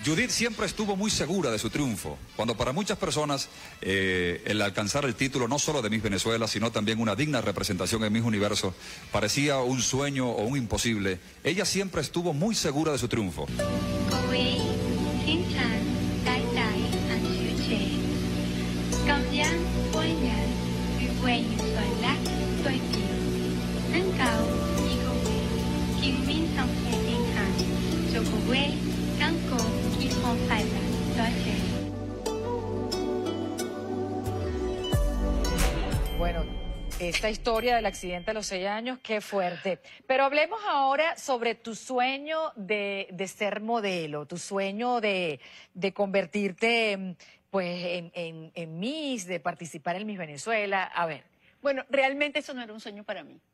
Judith siempre estuvo muy segura de su triunfo, cuando para muchas personas el alcanzar el título no solo de Miss Venezuela, sino también una digna representación en Miss Universo, parecía un sueño o un imposible. Ella siempre estuvo muy segura de su triunfo. Bueno, esta historia del accidente a los 6 años, qué fuerte. Pero hablemos ahora sobre tu sueño de ser modelo, tu sueño de convertirte pues en Miss, de participar en Miss Venezuela. A ver. Bueno, realmente eso no era un sueño para mí.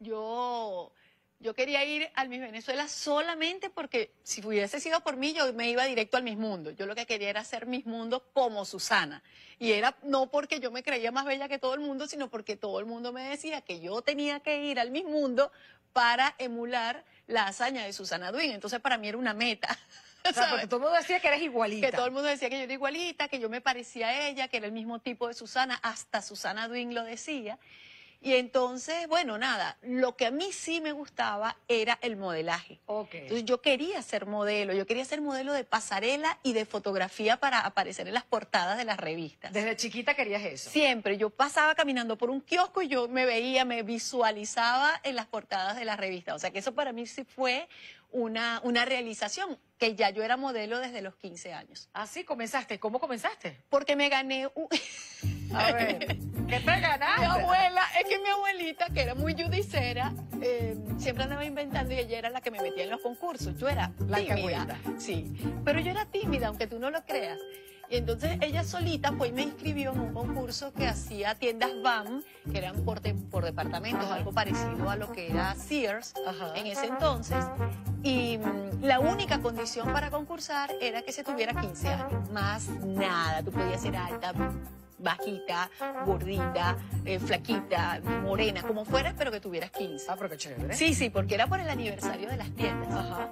Yo quería ir al Miss Venezuela solamente porque si hubiese sido por mí, yo me iba directo al Miss Mundo. Yo lo que quería era ser Miss Mundo como Susana. Y era no porque yo me creía más bella que todo el mundo, sino porque todo el mundo me decía que yo tenía que ir al Miss Mundo para emular la hazaña de Susana Dwin. Entonces para mí era una meta. O sea, porque todo el mundo decía que eres igualita. Que todo el mundo decía que yo era igualita, que yo me parecía a ella, que era el mismo tipo de Susana. Hasta Susana Dwin lo decía. Y entonces, bueno, nada, lo que a mí sí me gustaba era el modelaje. Okay. Entonces yo quería ser modelo de pasarela y de fotografía para aparecer en las portadas de las revistas. ¿Desde chiquita querías eso? Siempre, yo pasaba caminando por un kiosco y yo me veía, me visualizaba en las portadas de las revistas. O sea que eso para mí sí fue una realización, que ya yo era modelo desde los 15 años. ¿Ah, sí? ¿Comenzaste? ¿Cómo comenzaste? Porque me gané un... A ver, ¿qué te ganaste? Mi abuela, es que mi abuelita, que era muy judicera, siempre andaba inventando y ella era la que me metía en los concursos. Yo era tímida. Sí, pero yo era tímida, aunque tú no lo creas. Y entonces ella solita pues me inscribió en un concurso que hacía tiendas BAM, que eran por departamentos, algo parecido a lo que era Sears en ese entonces. Y la única condición para concursar era que se tuviera 15 años. Más nada, tú podías ser alta, bajita, gordita, flaquita, morena, como fueras, pero que tuvieras 15. Ah, pero qué chévere. Sí, sí, porque era por el aniversario de las tiendas. Ajá.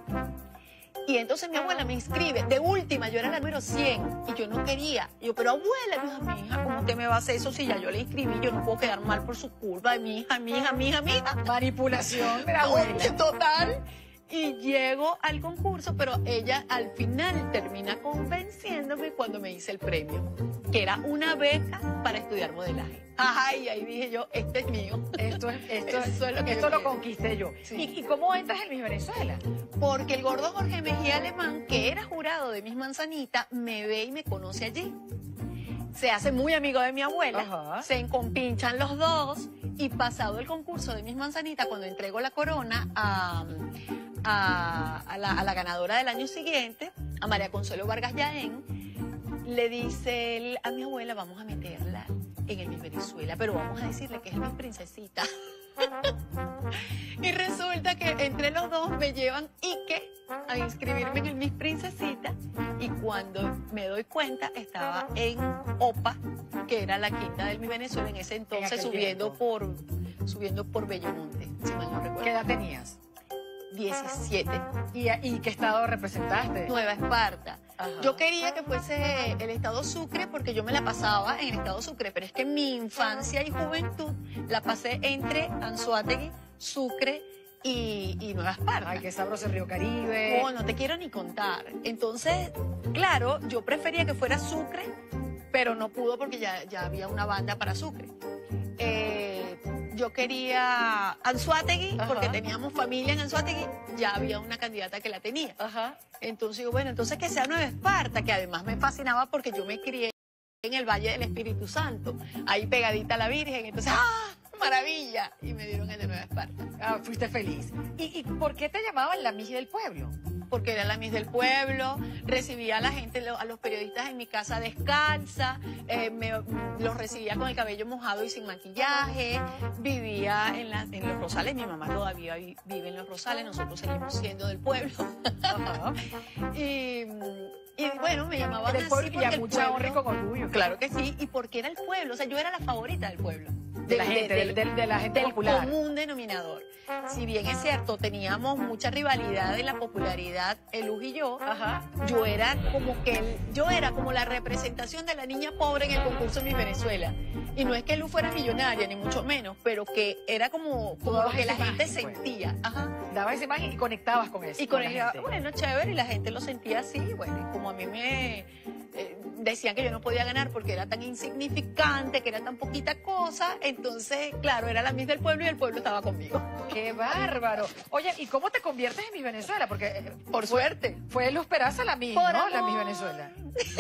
Y entonces mi abuela me inscribe. De última, yo era la número 100 y yo no quería. Y yo, pero abuela, mi hija, ¿cómo usted me va a hacer eso si ya yo le inscribí? Yo no puedo quedar mal por su culpa. Mi hija. Manipulación de la abuela. Total. Y llego al concurso, pero ella al final termina convenciéndome cuando me hice el premio, que era una beca para estudiar modelaje. Ajá, y ahí dije yo, este es mío. Esto lo conquisté yo. Sí. ¿Y cómo entras en Miss Venezuela? Porque el gordo Jorge Mejía Alemán, que era jurado de Miss Manzanita, me ve y me conoce allí. Se hace muy amigo de mi abuela, se encompanchan los dos, y pasado el concurso de Miss Manzanita, cuando entrego la corona a la ganadora del año siguiente, a María Consuelo Vargas Jaén, le dice él a mi abuela, vamos a meterla en el Miss Venezuela, pero vamos a decirle que es Miss Princesita. Y resulta que entre los dos me llevan a inscribirme en el Miss Princesita, y cuando me doy cuenta estaba en OPA, que era la quinta del Miss Venezuela en ese entonces, subiendo por Bellomonte, si mal no recuerdo. ¿Qué edad tenías? 17. ¿Y qué estado representaste? Nueva Esparta. Ajá. Yo quería que fuese el estado Sucre porque yo me la pasaba en el estado Sucre, pero es que mi infancia y juventud la pasé entre Anzoátegui, Sucre y Nueva Esparta. Ay, qué sabroso, Río Caribe. No, no te quiero ni contar. Entonces, claro, yo prefería que fuera Sucre, pero no pudo porque ya había una banda para Sucre. Yo quería Anzoátegui, porque teníamos familia en Anzoátegui, ya había una candidata que la tenía. Ajá. Entonces digo, bueno, entonces que sea Nueva Esparta, que además me fascinaba porque yo me crié en el Valle del Espíritu Santo, ahí pegadita a la Virgen, entonces, ¡ah, maravilla! Y me dieron el de Nueva Esparta. Ah, fuiste feliz. ¿Y por qué te llamaban la Miss del Pueblo? Porque era la Miss del Pueblo, recibía a la gente, a los periodistas en mi casa descalza, los recibía con el cabello mojado y sin maquillaje, vivía en Los Rosales, mi mamá todavía vive en Los Rosales, nosotros seguimos siendo del pueblo. Y bueno, me llamaban del así pueblo, porque y a mucha honra y con orgullo. Claro que sí, y porque era el pueblo, o sea, yo era la favorita del pueblo. la gente, de la gente del popular. común denominador. Si bien es cierto, teníamos mucha rivalidad en la popularidad, Luz y yo, Ajá. yo era como la representación de la niña pobre en el concurso Miss Venezuela. Y no es que Luz fuera millonaria, ni mucho menos, pero que era como lo que la gente sentía. Ajá. Dabas esa imagen y conectabas con eso. Y con ella, bueno, chévere, y la gente lo sentía así, bueno, y como a mí me decían que yo no podía ganar porque era tan insignificante, que era tan poquita cosa, entonces, claro, era la Miss del pueblo y el pueblo estaba conmigo. ¡Qué bárbaro! Oye, ¿y cómo te conviertes en Miss Venezuela? Porque Por suerte. fue Luz Peraza la Miss, Por ¿no? La amor. Miss Venezuela.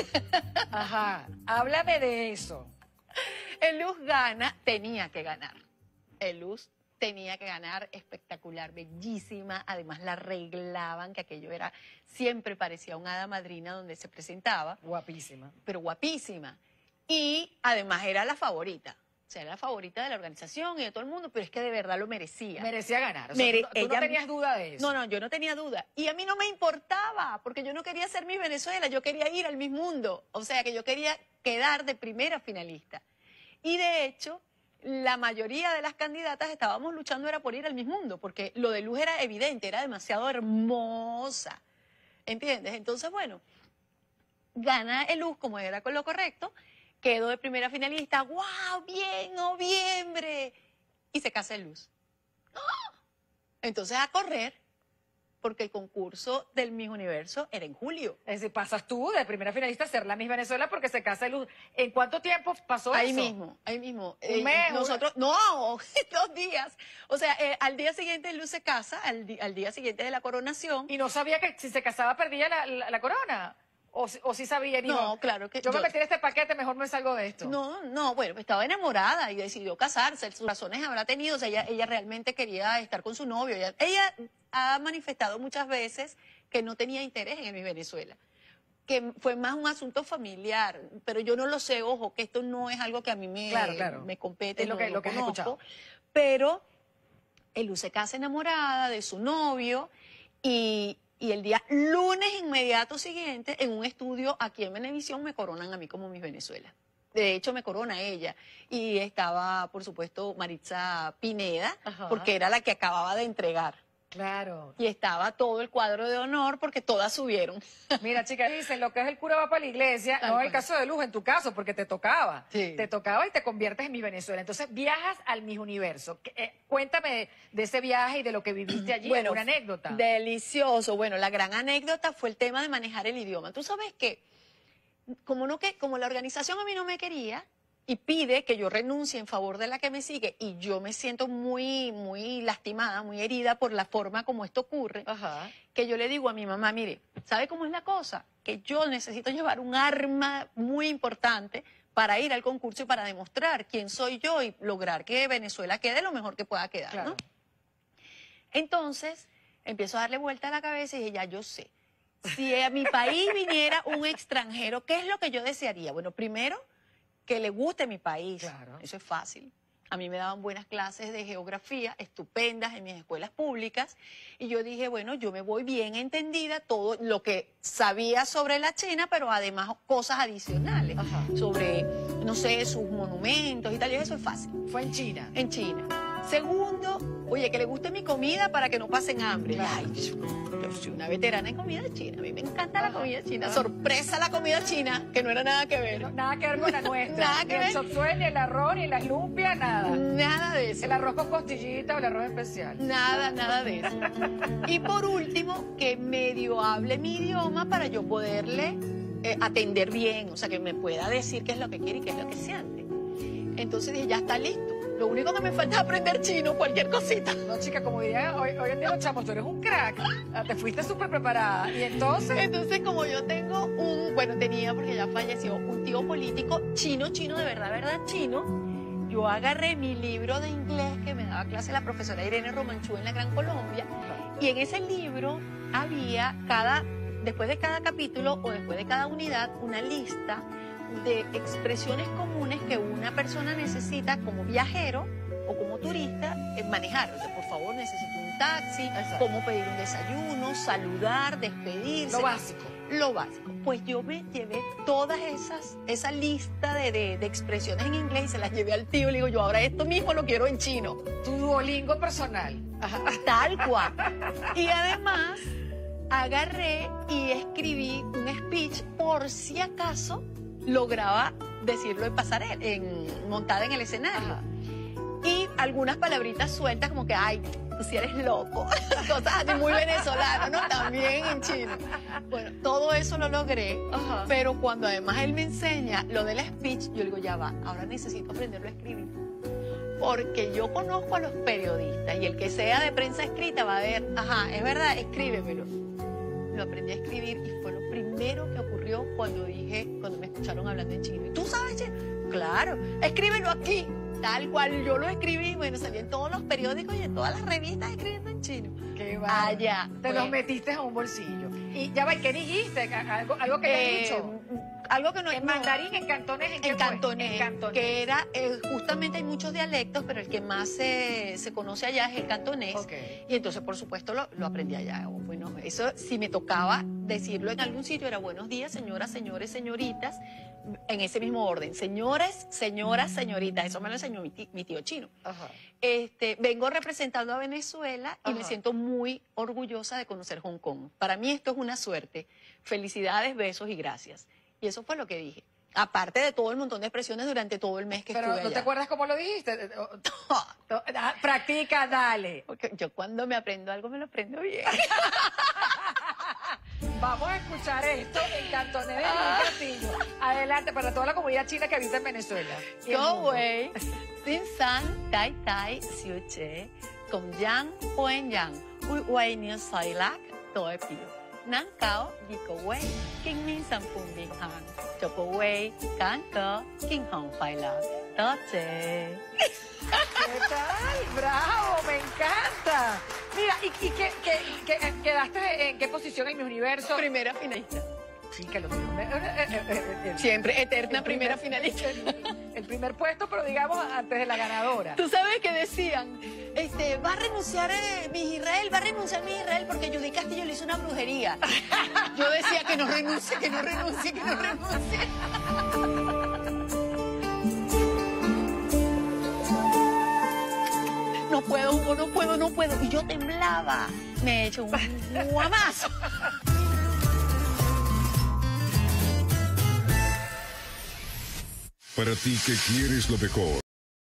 Ajá. Háblame de eso. El Luz gana, tenía que ganar. El Luz tenía que ganar, espectacular, bellísima, además la arreglaban, que aquello era, siempre parecía un hada madrina donde se presentaba, Guapísima. pero guapísima. Y además era la favorita, o sea, era la favorita de la organización y de todo el mundo, pero es que de verdad lo merecía. Merecía ganar. O sea, tú no tenías duda de eso. No, yo no tenía duda. Y a mí no me importaba, porque yo no quería ser Miss Venezuela, yo quería ir al Miss Mundo. O sea, que yo quería quedar de primera finalista. Y de hecho, la mayoría de las candidatas estábamos luchando era por ir al Miss Mundo, porque lo de Luz era evidente, era demasiado hermosa. ¿Entiendes? Entonces, bueno, gana el Luz como era con lo correcto, quedó de primera finalista, ¡wow! ¡Bien! ¡Noviembre! Y se casa el Luz. ¡Ah! Entonces a correr, porque el concurso del Miss Universo era en julio. Es decir, pasas tú de primera finalista a ser la Miss Venezuela porque se casa Luz. ¿En cuánto tiempo pasó Ahí eso? mismo, ahí mismo. ¿Un mes? Nosotros, no, 2 días. O sea, al día siguiente Luz se casa, al día siguiente de la coronación. Y no sabía que si se casaba perdía la corona. O sí sabía, dijo, No, claro que yo me metí en este paquete, mejor me salgo de esto. No, bueno, estaba enamorada y decidió casarse. Sus razones habrá tenido, o sea, ella realmente quería estar con su novio. Ella ha manifestado muchas veces que no tenía interés en el Miss Venezuela, que fue más un asunto familiar, pero yo no lo sé, ojo, que esto no es algo que a mí me compete, es lo que has escuchado. Pero Luz se casa enamorada de su novio y el día lunes inmediato siguiente, en un estudio aquí en Venevisión, me coronan a mí como Miss Venezuela. De hecho, me corona ella. Y estaba, por supuesto, Maritza Pineda, Ajá. porque era la que acababa de entregar. Claro. Y estaba todo el cuadro de honor, porque todas subieron. Mira, chicas, dicen, lo que es el cura va para la iglesia, Tal no cual. el caso de Luz, en tu caso, porque te tocaba. Sí. Te tocaba y te conviertes en Miss Venezuela. Entonces, viajas al Miss Universo. Cuéntame de ese viaje y de lo que viviste allí, Bueno, una anécdota. Delicioso. Bueno, la gran anécdota fue el tema de manejar el idioma. Tú sabes que, como la organización a mí no me quería y pide que yo renuncie en favor de la que me sigue, y yo me siento muy, muy lastimada, muy herida por la forma como esto ocurre, Ajá. que yo le digo a mi mamá, mire, ¿sabe cómo es la cosa? Que yo necesito llevar un arma muy importante para ir al concurso y para demostrar quién soy yo y lograr que Venezuela quede lo mejor que pueda quedar, Claro. ¿no? Entonces, empiezo a darle vuelta a la cabeza y dije, ya yo sé. Si a mi país viniera un extranjero, ¿qué es lo que yo desearía? Bueno, primero, que le guste mi país. Claro. Eso es fácil. A mí me daban buenas clases de geografía, estupendas en mis escuelas públicas, y yo dije, bueno, yo me voy bien entendida, todo lo que sabía sobre la China, pero además cosas adicionales, Ajá. sobre, no sé, sus monumentos y tal, y eso es fácil. Fue en China. En China. Segundo, oye, que le guste mi comida para que no pasen hambre. Claro. Ay, yo soy una veterana en comida china. A mí me encanta la Ajá. comida china. Ajá. Sorpresa la comida china, que no era nada que ver. No, nada que ver con la nuestra. Nada que Ni ver. el chop suey, ni el arroz, ni las lumpias, nada. Nada de eso. El arroz con costillita o el arroz especial. Nada de eso. Y por último, que medio hable mi idioma para yo poderle atender bien, o sea, que me pueda decir qué es lo que quiere y qué es lo que siente. Entonces dije, ya está listo. Lo único que me falta es aprender chino, cualquier cosita. No, chica, como dirían hoy en día los chamos, tú eres un crack. Te fuiste súper preparada. Y Entonces, como yo tengo tenía, porque ya falleció, un tío político chino, de verdad, chino, yo agarré mi libro de inglés que me daba clase la profesora Irene Romanchú en la Gran Colombia, y en ese libro había después de cada capítulo o después de cada unidad, una lista de expresiones comunes que una persona necesita como viajero o como turista manejar. O sea, por favor, necesito un taxi, Exacto. cómo pedir un desayuno, saludar, despedirse. Lo básico. lo básico. Pues yo me llevé todas esa lista de expresiones en inglés y se las llevé al tío. Le digo, yo ahora esto mismo lo quiero en chino. Tu Duolingo personal. Ajá, tal cual. Y además agarré y escribí un speech por si acaso lograba decirlo en pasarela, montada en el escenario. Ajá. Y algunas palabritas sueltas como que, ay, tú sí eres loco. Cosas así muy venezolanas, ¿no? También en chino. Bueno, todo eso lo logré. Ajá. Pero cuando además él me enseña lo del speech, yo digo, ya va, ahora necesito aprenderlo a escribir. Porque yo conozco a los periodistas y el que sea de prensa escrita va a ver, ajá, es verdad, escríbemelo. Lo aprendí a escribir y fue lo primero que ocurrió cuando me escucharon hablando en chino. ¿Tú sabes chino? Claro, escríbelo aquí. Tal cual yo lo escribí, bueno, salí en todos los periódicos y en todas las revistas escribiendo en chino. Qué bárbaro. Allá. Te los metiste a un bolsillo. Y ya va, ¿y qué dijiste? Algo que he dicho. Algo que no En mandarín, en cantonés, ¿en qué en fue? cantonés, En cantonés. que era, justamente hay muchos dialectos, pero el que más se conoce allá es el cantonés. Ok. Y entonces, por supuesto, lo aprendí allá. Bueno, eso, si me tocaba decirlo en algún sitio, era buenos días, señoras, señores, señoritas, en ese mismo orden. Señores, señoras, señoritas. Eso me lo enseñó mi tío chino. Ajá. Vengo representando a Venezuela y me Ajá. siento muy orgullosa de conocer Hong Kong. Para mí esto es una suerte. Felicidades, besos y gracias. Y eso fue lo que dije. Aparte de todo el montón de expresiones durante todo el mes que Pero estuve ¿no allá. te acuerdas cómo lo dijiste? Practica, dale. Porque yo cuando me aprendo algo me lo aprendo bien. Vamos a escuchar esto en cantonés de Luis Castillo. Adelante, para toda la comunidad china que habita en Venezuela. Y el Go mundo. away. Sin san, tai tai, siu che, con yang, puen yang, ui wei niu sai lak, toi piu. Nang cao, di ko wei, king min san pun bin han, cho ko wei, can ke, king hong fai lak, to che. ¿Qué tal? ¡Bravo! ¡Me encanta! Mira, ¿y quedaste en qué posición en mi universo? Primera finalista. Sí, que lo Siempre eterna el primera finalista. El primer puesto, pero digamos antes de la ganadora. Tú sabes que decían, va a renunciar Miss Israel, va a renunciar Miss Israel porque Judy Castillo le hizo una brujería. Yo decía que no renuncie, que no renuncie, que no renuncie. No puedo, Hugo, no puedo, no puedo. Y yo temblaba. Me he hecho un guamazo. Para ti que quieres lo mejor.